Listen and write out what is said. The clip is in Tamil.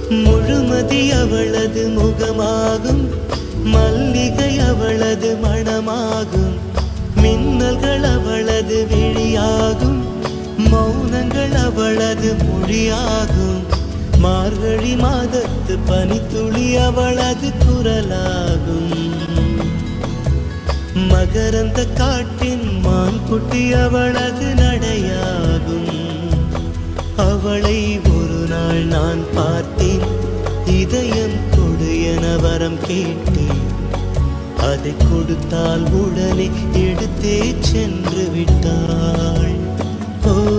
முழுமதி அவளது முகமாகும், மல்லிகை அவளது மணமாகும், மின்னல்கள் அவளது விழியாகும், மௌனங்கள் அவளது மொழியாகும், மார்கழி மாதத்து பனித்துளி அவளது குரலாகும், மகரந்த காட்டின் மான்குட்டி அவளது நடையாகும். அவளை ஒரு நாள் நான் பார்த்தேன், இதயம் கொடு என வரம் கேட்டேன். அதை கொடுத்தால் உடனே எடுத்தே சென்று விட்டாள். ஓ